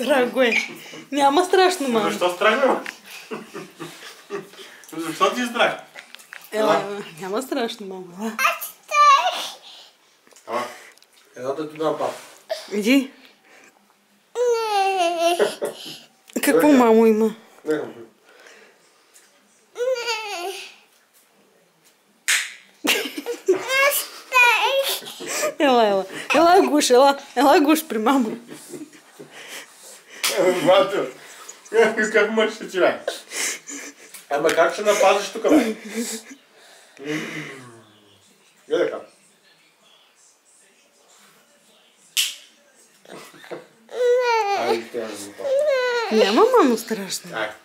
дорогой. Няма страшно, мама. Защо страшно? Защо ти е страшно? Ела, няма страшно, мама. Едната ти дам пап. Иди. Какво мамо има? Ела. Ела гуш, ела гуш при мамо. Бато, как мъж ще ти дай? Ама как ще напазиш тук, бе? Гледай как. Айде, те да го папа. Няма, мамо, страшно. Ай.